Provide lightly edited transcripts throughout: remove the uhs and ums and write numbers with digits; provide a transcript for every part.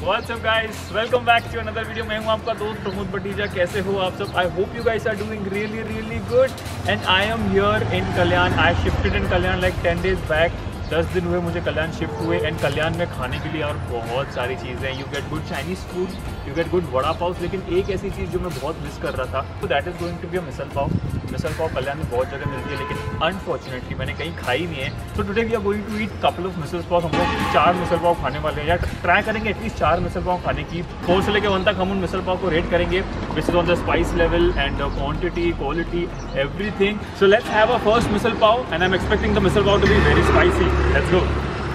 What's up guys? Welcome back to another video. मैं हूँ आपका दोस्त प्रमोद भटीजा। कैसे हो आप सब? I hope you guys are doing really good. And I am here in Kalyan. I shifted in Kalyan like 10 days back. 10 दिन हुए मुझे कल्याण शिफ्ट हुए एंड कल्याण में खाने के लिए और बहुत सारी चीज़ें। You get good Chinese food, you get good vada pav, लेकिन एक ऐसी चीज़ जो मैं बहुत मिस कर रहा था तो that is going to be a misal pav. Misal pav Kalyan में बहुत जगह मिलती है लेकिन अनफॉर्चुनेटली मैंने कहीं खाई नहीं है। तो today we are going to eat couple of misal pav. हम लोग 4 मिसल पाव खाने वाले हैं या ट्राई करेंगे एटलीस्ट 4 मिसल पाव खाने की। 4 से लेकर 1 तक हम उन मिसल पाव को रेट करेंगे based on the spice level and the quantity, quality, everything. So let's have a first misal pav and I am expecting the misal pav to be very spicy. Let's go.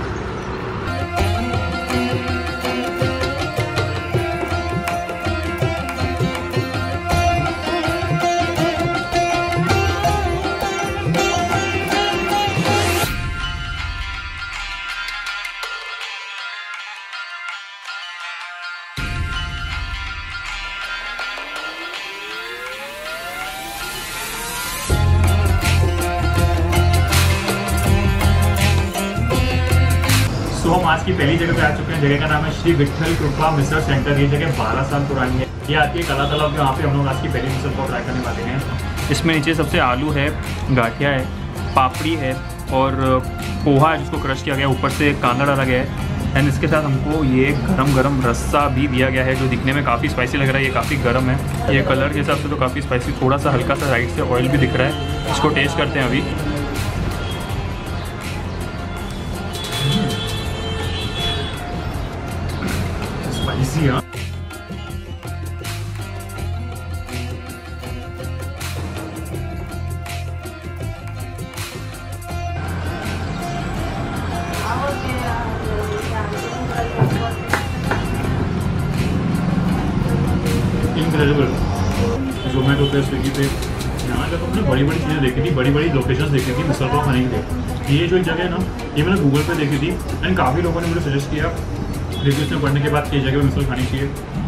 तो हम आज की पहली जगह पे आ चुके हैं। जगह का नाम है श्री विठल कृपा मिसल सेंटर। ये जगह 12 साल पुरानी है। ये आती है कला तालाब, जहाँ पे हम लोग आज की पहली मिसल पाव ट्राई करने वाले हैं। इसमें नीचे सबसे आलू है, गाठिया है, पापड़ी है और पोहा है जिसको क्रश किया गया, ऊपर से कांदा डाला गया है एंड इसके साथ हमको ये गरम रस्सा भी दिया गया है जो दिखने में काफ़ी स्पाइसी लग रहा है। ये काफ़ी गर्म है, ये कलर के हिसाब से तो काफ़ी स्पाइसी, थोड़ा सा हल्का सा राइट से ऑयल भी दिख रहा है। इसको टेस्ट करते हैं अभी। स्पाइसी हाँ। इनक्रेडिबल। जोमेटो पे, स्विगी पे, यहाँ का तो हमने बड़ी चीज़ें देखी थी, बड़ी लोकेशंस देखी थी मिसल पाव खाने के लिए। ये जो एक जगह है ना, ये मैंने गूगल पे देखी थी एंड काफ़ी लोगों ने मुझे सजेस्ट किया रिव्यूज़ में पढ़ने के बाद कि जगह में मिसल खानी चाहिए।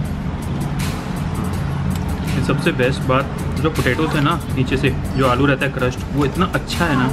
सबसे बेस्ट बात जो पोटैटोस है ना, नीचे से जो आलू रहता है क्रस्ट, वो इतना अच्छा है ना।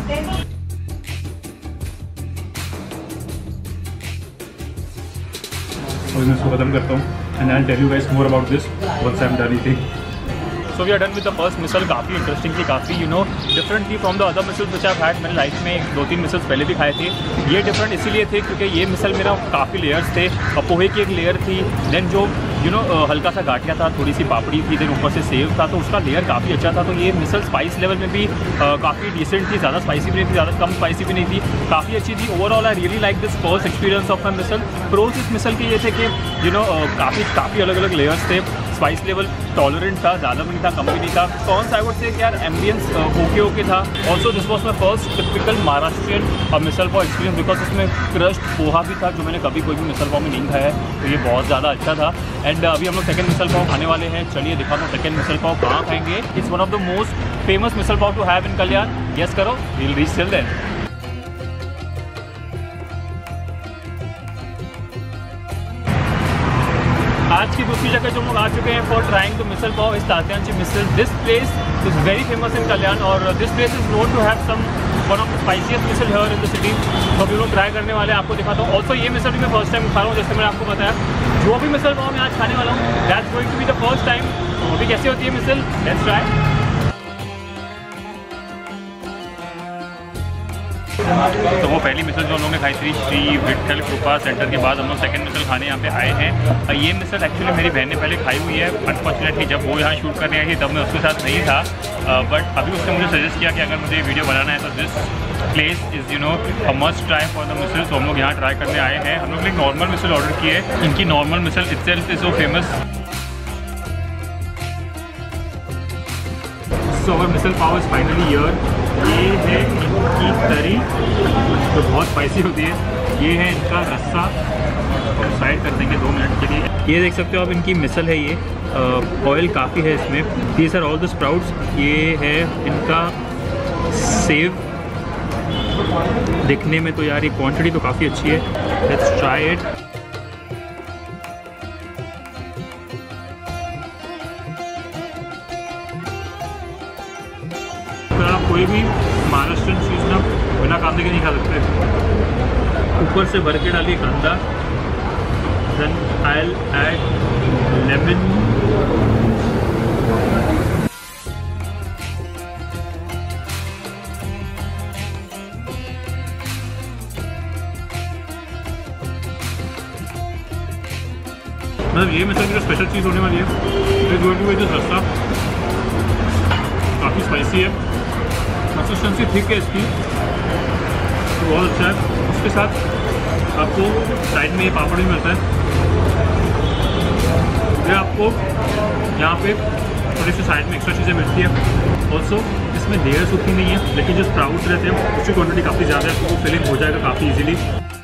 और मैं इसको खत्म करता हूँ and I will tell you guys more about this once I am done eating. So we are done with the first misal. काफ़ी इंटरेस्टिंग थी, काफ़ी डिफरेंट थी from the other misals which I have had. मैंने लाइफ में 2-3 micelles पहले भी खाए थे। ये डिफरेंट इसीलिए थे क्योंकि ये मिसल मेरा काफ़ी लेयर्स थे। पोहे की एक लेयर थी, देन जो हल्का सा गाठिया था, थोड़ी सी पापड़ी थी, देन ऊपर से सेव था, तो उसका लेयर काफ़ी अच्छा था। तो ये मिसल स्पाइस लेवल में भी काफ़ी डिसेंट थी, ज़्यादा स्पाइसी भी नहीं थी, ज़्यादा कम स्पाइसी भी नहीं थी, काफ़ी अच्छी थी। Overall I really like this first experience of my misal. Pros इस मिसल के ये थे कि काफ़ी अलग लेयर्स थे, स्पाइस लेवल टॉलरेंट था, ज़्यादा भी नहीं था, कम भी नहीं था। कॉन्स आई वुड से यार एम्बियंस ओके था। Also this was my first typical Maharashtrian misal pav experience because इसमें क्रश्ड पोहा भी था जो मैंने कभी कोई भी मिसल पाव में नहीं खाया है, तो ये बहुत ज़्यादा अच्छा था। एंड अभी हम लोग सेकंड मिसल पाव खाने वाले हैं। चलिए दिखाता हूँ सेकंड मिसल पाव कहाँ खाएंगे। It's one of the most famous misal pav to have in Kalyan. Guess करो, we will reach till then. आज की दूसरी जगह जो हम लोग आ चुके हैं for trying the misal pav इस Tatyanchi misal. This place is very famous in Kalyan और this place is known to have some one of the spiciest misal here in the city. तो अभी लोग ट्राई करने वाले हैं, आपको दिखाता हूँ। ऑल्सो ये मिसल भी मैं फर्स्ट टाइम खा रहा हूँ, जैसे मैंने आपको बताया। जो भी मिसल पाव मैं आज खाने वाला हूँ that's going to be the first time. अभी कैसे होती है मिसल, लेट्स ट्राई। तो वो पहली मिसल जो हम लोगों ने खाई थी श्री विठल कृपा सेंटर के बाद हम लोग सेकंड मिसल खाने यहाँ पे आए हैं। ये मिसल एक्चुअली मेरी बहन ने पहले खाई हुई है। अनफॉर्चुनेटली जब वो यहाँ शूट करने आई थी तब मैं उसके साथ नहीं था, बट अभी उसने मुझे सजेस्ट किया कि अगर मुझे वीडियो बनाना है तो this place is a must try for the misal. तो हम लोग यहाँ ट्राई करने आए हैं। हम लोग ने एक नॉर्मल मिसल ऑर्डर की है। इनकी normal misal itself is so famous. So our misal pav is finally here. ये है इनकी तरी जो बहुत स्पाइसी होती है। ये है इनका रस्सा, और साइड कर देंगे 2 मिनट के लिए। ये देख सकते हो आप, इनकी मिसल है ये। ऑयल काफ़ी है इसमें। These are all the sprouts. ये है इनका सेव। दिखने में तो यार ये क्वांटिटी तो काफ़ी अच्छी है। Let's try it. कोई भी महाराष्ट्रियन चीज़ ना बिना कांदे के नहीं खा सकते। ऊपर से भर के डालिए कांदा, then I'll add lemon. मतलब ये मिसल की जो स्पेशल चीज़ होने वाली है is going to be this rassa. काफ़ी स्पाइसी है, कंसिस्टेंसी थिक है इसकी, तो बहुत अच्छा है। उसके साथ आपको साइड में ये पापड़ भी मिलता है। ये आपको यहाँ पे थोड़ी सी साइड में एक्स्ट्रा चीज़ें मिलती है। ऑल्सो इसमें लेयर्स उतनी नहीं है, लेकिन जो स्प्राउट्स रहते हैं उसकी क्वान्टिटी काफ़ी ज़्यादा है, तो वो फिलिंग हो जाएगा काफ़ी ईजिली।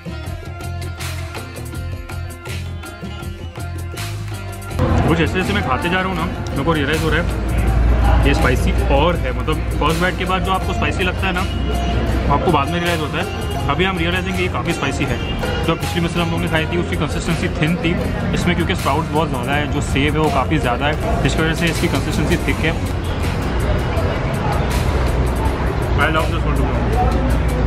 वो जैसे जैसे मैं खाते जा रहा हूँ ना, मेरे को रियलाइज़ हो रहा है ये स्पाइसी और है। मतलब फर्स्ट बाइट के बाद जो आपको स्पाइसी लगता है ना, आपको बाद में रियलाइज़ होता है। अभी हम रियलाइज कि ये काफ़ी स्पाइसी है। जो पिछली मिसल हम लोगों ने खाई थी उसकी कंसिस्टेंसी थिन थी, इसमें क्योंकि स्प्राउट बहुत ज़्यादा है, जो सेव है वो काफ़ी ज़्यादा है, जिसकी वजह से इसकी कंसिस्टेंसी थिक है। I love this one.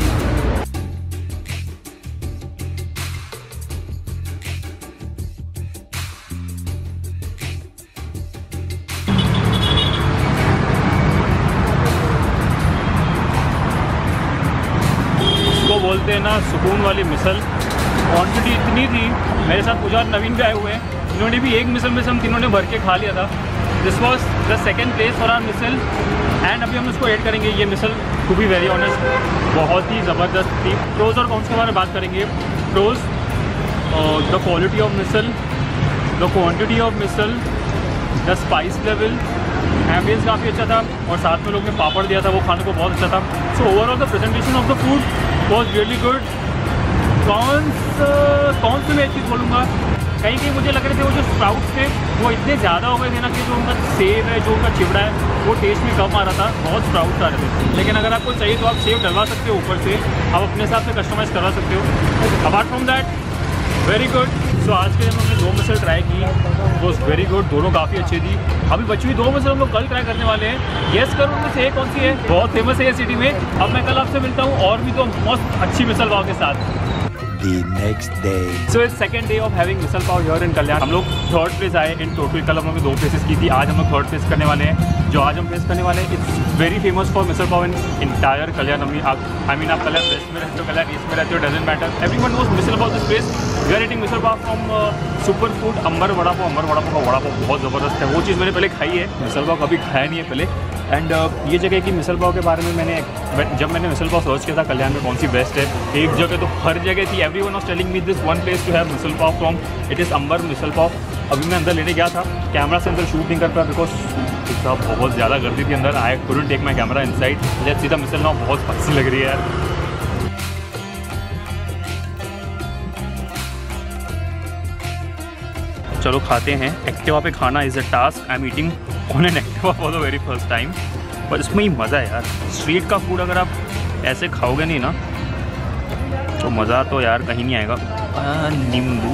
बोलते हैं ना सुकून वाली मिसल। क्वांटिटी इतनी थी, मेरे साथ पूजा नवीन भी आए हुए हैं, इन्होंने भी एक मिसल में से हम तीनों ने भर के खा लिया था। This was the second place for our misal एंड अभी हम इसको ऐड करेंगे। ये misal to be very honest बहुत ही ज़बरदस्त थी। प्रोज और कॉन्स के बारे में बात करेंगे। Pros, the quality of misal, the quantity of misal, the spice level, ambience काफ़ी अच्छा था और साथ में लोग ने पापड़ दिया था, वो खाने को बहुत अच्छा था। So overall the presentation of the food was really good. कौन से मैं एक चीज़ बोलूँगा, कहीं कहीं मुझे लग रहे थे वो जो स्प्राउट्स थे वो इतने ज़्यादा हो गए थे ना कि जो उनका सेव है, जो उनका चिवड़ा है, वो टेस्ट में कम आ रहा था, बहुत स्प्राउट्स आ रहे थे। लेकिन अगर आपको चाहिए तो आप सेव डलवा सकते हो ऊपर से, आप अपने हिसाब से कस्टमाइज़ करवा सकते हो। Apart from that very good. So आज के लिए हमने 2 मिसल ट्राई की, वॉज वेरी गुड, दोनों काफ़ी अच्छी थी। अभी बची हुई 2 मिसल हम लोग कल ट्राई करने वाले हैं। गेस करो उनमें से एक कौन सी है, बहुत फेमस है ये सिटी में। अब मैं कल आपसे मिलता हूँ और भी तो मस्त अच्छी मिसल पाव के साथ। The next day. So it's second day of having misal pav here in कल्याण। हम लोग थर्ड प्लेस आए इन टोटल। कल हम लोग ने 2 प्लेसेस की थी, आज हम लोग थर्ड प्लेस करने वाले हैं। जो आज हम प्लेस करने वाले हैं it's very famous for misal pav in entire Kalyan. I mean आप कल्याण वेस्ट में रहते हो, कल्याण ईस्ट में रहते हो, doesn't matter, everyone knows misal pav this place. We are eating misal pav from super food Amber vada pav. Amber vada pav का वड़ा पाव बहुत ज़बरदस्त है, वो चीज़ मैंने पहले खाई है, मिसल पाव कभी खाया नहीं है पहले। एंड ये जगह की मिसल पाव के बारे में जब मैंने मिसल पाव सर्च किया था कल्याण में कौन सी बेस्ट है, एक जगह तो हर जगह थी। Everyone was telling me this one place to have misal pav from, it is Amber misal pav. अभी मैं अंदर लेने गया था, कैमरा से अंदर शूट नहीं कर पाया बिकॉज इतना बहुत ज़्यादा गर्दी थी अंदर। I couldn't take my camera inside. Let's see the misal now. बहुत स्पाइसी लग रही है यार। चलो खाते हैं। एक्टिवा पे खाना is a task. I am eating on an Activa for the very first time, पर इसमें ही मज़ा है यार। स्ट्रीट का फूड अगर आप ऐसे खाओगे नहीं ना तो मज़ा तो यार कहीं नहीं आएगा। नींबू,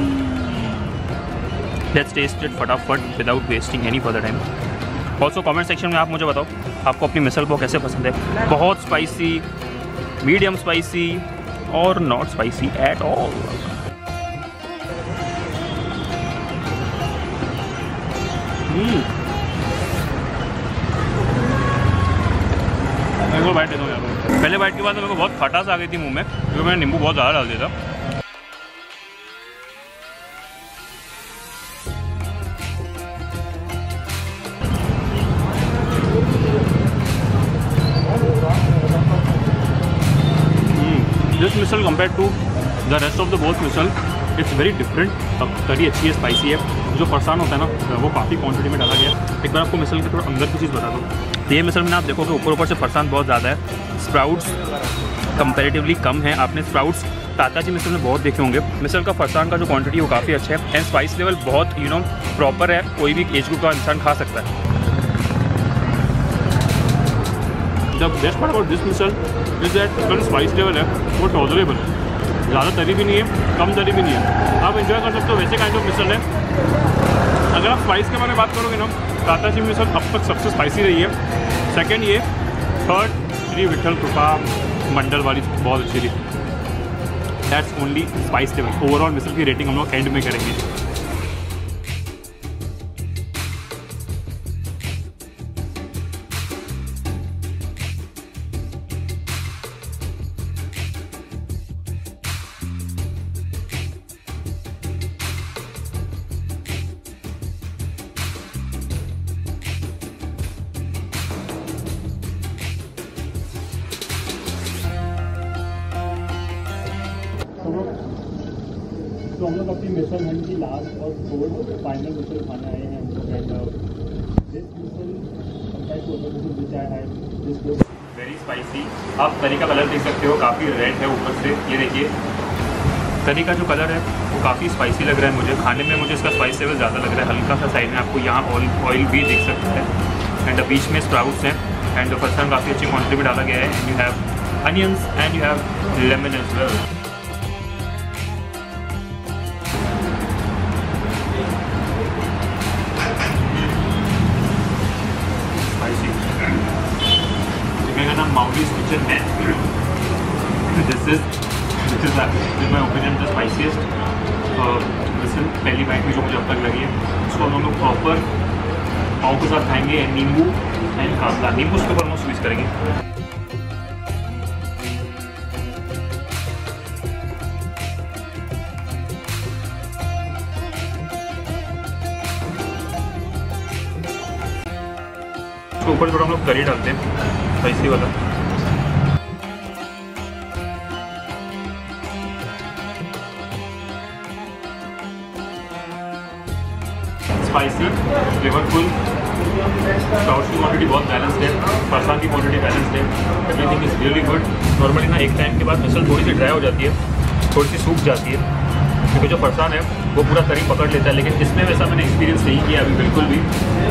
लेट्स टेस्ट इट फटाफट without wasting any further time. Also comment section में आप मुझे बताओ आपको अपनी मिसल पाव कैसे पसंद है। बहुत स्पाइसी, मीडियम स्पाइसी और नॉट स्पाइसी एट ऑल। मेरे को बाइट दे दो यार। पहले बाइट के बाद मेरे को बहुत खटास आ गई थी मुंह में, क्योंकि मैंने नींबू बहुत ज़्यादा डाल दिया था। This misal compare to the rest of the both misal it's very different. Curry अच्छी है, स्पाइसी है। जो फरसान होता है ना वो काफ़ी क्वांटिटी में डाला गया है। एक बार आपको मिसल के थोड़ा अंदर की चीज़ बता दूँ। ये मिसल में आप देखोगे ऊपर से फरसान बहुत ज़्यादा है, स्प्राउट्स कंपैरेटिवली कम है। आपने स्प्राउट्स ताताजी मिसल में बहुत देखे होंगे। मिसल का फरसान का जो क्वांटिटी वो काफ़ी अच्छा है एंड स्पाइस लेवल बहुत प्रॉपर है, कोई भी एज ग्रुप का इंसान खा सकता है। The best part about this misal is that जो स्पाइस लेवल है वो टॉलरेबल है, ज़्यादा तरी भी नहीं है, कम तरी भी नहीं है, आप एंजॉय कर सकते हो। वैसे काइंड ऑफ मिसल है। अगर आप स्पाइस के बारे में बात करोगे ना, ताताजी मिसल अब तक सबसे स्पाइसी रही है। सेकंड ये, थर्ड श्री विठल कृपा मंडल वाली बहुत अच्छी थी। That's only spice level. Overall misal की रेटिंग हम लोग एंड में करेंगे। तो हम लोग अपनी मिसल हंट की लास्ट और फोर्थ फाइनल मिसल खाने आए हैं हम लोग। And this misal compared to other misal which I had, this was very spicy. आप तरी का कलर देख सकते हो, काफ़ी रेड है ऊपर से। ये देखिए तरी का जो कलर है वो काफ़ी स्पाइसी लग रहा है मुझे। खाने में मुझे इसका स्पाइस लेवल ज़्यादा लग रहा है। हल्का सा साइड में आपको यहाँ ऑयल भी दिख सकता है। एंड बीच में स्प्राउट्स हैं एंड फरसान काफ़ी अच्छी क्वान्टिटी में डाला गया है। And you have onions and you have lemon as well. Mauli's kitchen है। This is in my opinion the spiciest misal पहली बाइट में जो मुझे अब तक लगी है। इसको हम लोग प्रॉपर पाव के साथ खाएंगे, नींबू एंड कांदा। नींबू उसके ऊपर हम लोग स्क्वीज करेंगे। इसके ऊपर थोड़ा हम लोग करी डालते हैं स्पाइसी वाला। स्पाइसी, फ्लेवरफुल, स्प्राउट्स की क्वांटिटी बहुत बैलेंस्ड है, फरसान की क्वांटिटी बैलेंस्ड है। Everything is really good. Normally ना एक टाइम के बाद मिसल थोड़ी सी ड्राई हो जाती है, थोड़ी सी सूख जाती है, क्योंकि जो फरसान है वो पूरा तरी पकड़ लेता है। लेकिन इसमें वैसा मैंने एक्सपीरियंस नहीं किया अभी बिल्कुल भी।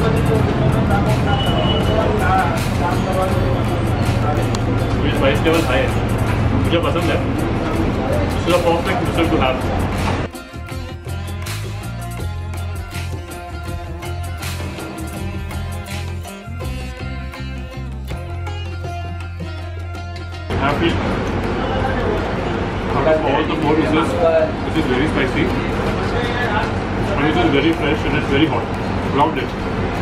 मुझे स्पाइस लेवल हाई है, मुझे पसंद है। It's a perfect misal to have. Happy. All the four dishes, which is very spicy, and it is very fresh and it's very hot. Loved it.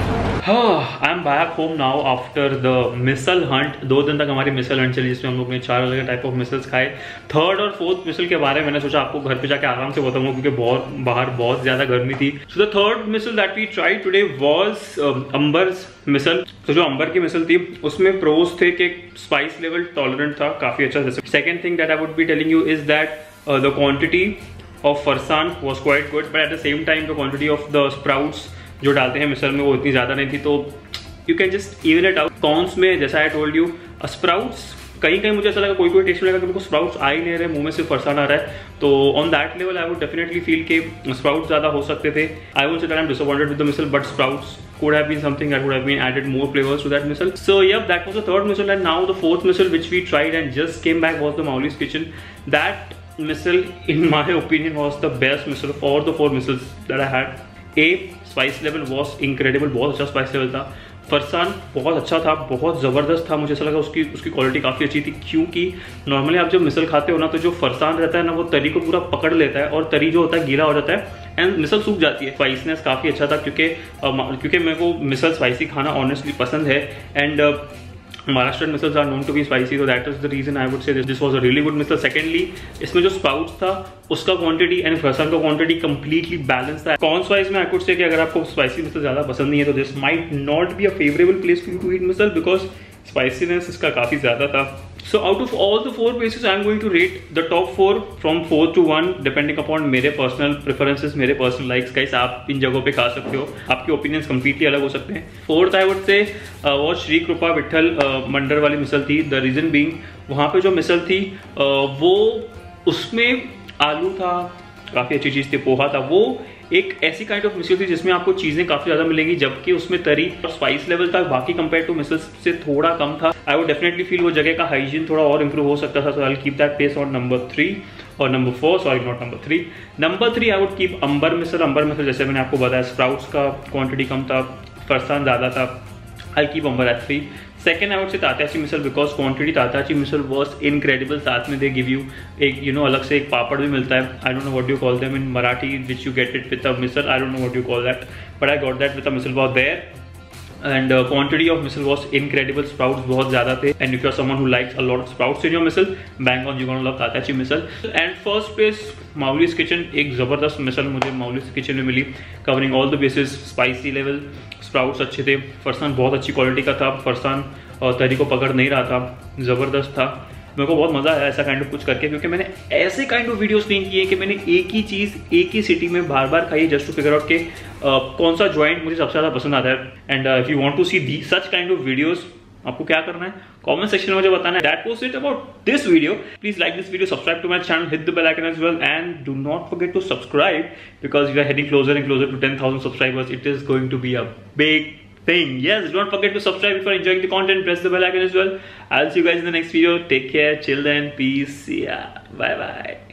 I'm back home now after the misal hunt. 2 दिन तक हमारी मिसल Hunt चली, जिसमें हम लोग ने 4 अलग type of misals खाए। थर्ड और फोर्थ मिसल के बारे में मैंने सोचा आपको घर पे जाके आराम से बताऊंगा, क्योंकि बाहर बहुत ज़्यादा गर्मी थी। So the third misal that we tried today was Amber's misal. तो जो अंबर की मिसल थी उसमें प्रोज थे कि स्पाइस लेवल टॉलरेंट था, काफ़ी अच्छा। Second thing that I would be telling you is that the quantity of farsan was quite good, but at the same time the quantity of the sprouts जो डालते हैं मिसल में वो इतनी ज़्यादा नहीं थी। तो you can just even it out. Corns में जैसा आई टोल्ड यू, स्प्राउट्स कहीं कहीं मुझे ऐसा लगा, कोई डेस्ट में लगा कि मेरे को स्प्राउट्स आ ही नहीं रहे, मुंह में सिर्फ फरसान आ रहा है। तो on that level I would definitely feel कि स्प्राउट्स ज़्यादा हो सकते थे। I would say that I am disappointed with the misal, but sprouts could have been something that would have been added more flavors to that missile. So yep, that was the third missile, and now the fourth missile which we tried and just came back was the Mauli's Kitchen. That missile, in my opinion, was the best missile of all the 4 missiles that I had. Spice level was incredible, बहुत अच्छा spice level था। फरसान बहुत अच्छा था, बहुत ज़बरदस्त था। मुझे ऐसा लगा उसकी क्वालिटी काफ़ी अच्छी थी, क्योंकि नॉर्मली आप जब मिसल खाते हो ना, तो जो फरसान रहता है ना, वो तरी को पूरा पकड़ लेता है और तरी जो होता है गीला हो जाता है एंड मिसल सूख जाती है। स्पाइसनेस काफ़ी अच्छा था, क्योंकि मेरे को मिसल स्पाइसी खाना ऑनेस्टली पसंद है। And Maharashtrian missiles are known to be spicy, so that is the reason I would say this was a really good missile. Secondly, इसमें जो sprouts था उसका quantity and फरसान का quantity completely balanced था। Cons wise में I could say कि अगर आपको spicy missile ज़्यादा पसंद नहीं है तो this might not be a favorable place for you to eat missile, because spiciness इसका काफ़ी ज़्यादा था। So out of all the 4 places, I am going to rate the top 4 from 4 to 1 depending upon मेरे personal preferences, मेरे personal likes। guys, आप इन जगहों पे खा सकते हो, आपके opinions completely अलग हो सकते हैं। Fourth I would say was Shri कृपा विठल मंडर वाली मिसल थी। The reason being, वहाँ पे जो मिसल थी वो उसमें आलू था, काफ़ी अच्छी चीज़ थी, पोहा था। वो एक ऐसी काइंड ऑफ मिसल थी जिसमें आपको चीज़ें काफ़ी ज़्यादा मिलेंगी, जबकि उसमें तरी और स्पाइस लेवल था बाकी कंपेयर टू मिसल से थोड़ा कम था। आई वुड डेफिनेटली फील वो जगह का हाइजीन थोड़ा और इंप्रूव हो सकता था। So I will keep that place on number 3 और number 4, sorry not number 3। Number 3 I would keep Amber misal. Amber misal जैसे मैंने आपको बताया, स्प्राउट्स का क्वान्टिटी कम था, फरसान ज़्यादा था। I keep Amber at 3। Second, I would say Tatyachi misal because quantity Tatyachi misal was incredible. साथ में they give you एक अलग से एक पापड़ भी मिलता है. I don't know what you call them in Marathi, which you get it with a misal. I don't know what you call that, but I got that with a misal pav there. And quantity of misal was incredible. Sprouts बहुत ज़्यादा थे. And if you're someone who likes a lot of sprouts in your misal, bang on, you're gonna love Tatyachi misal. And first place, Mauli's Kitchen. एक ज़बरदस्त misal मुझे Mauli's Kitchen में मिली, covering all the bases, spicy level. Sprouts अच्छे थे, फरसान बहुत अच्छी quality का था, फरसान तरी को पकड़ नहीं रहा था, ज़बरदस्त था. मेरे को बहुत मज़ा आया ऐसा काइंड ऑफ कुछ करके, क्योंकि मैंने ऐसे काइंड ऑफ वीडियोस नहीं किए कि मैंने एक ही चीज़ एक ही सिटी में बार बार खाई जस्ट टू फिगर आउट के कौन सा जॉइंट मुझे सबसे ज़्यादा पसंद आता है. And if you want to see the such kind of videos, आपको क्या करना है कमेंट सेक्शन में मुझे बताना है. That was it about this video. Please like this video, subscribe to my channel, hit the bell icon as well, and do not forget to subscribe because we are heading closer and closer to 10,000 subscribers. It is going to be a big thing. Yes, don't forget to subscribe if you're enjoying the content. Press the bell icon as well. I'll see you guys in the next video. Take care, chill then, peace. Yeah, bye bye.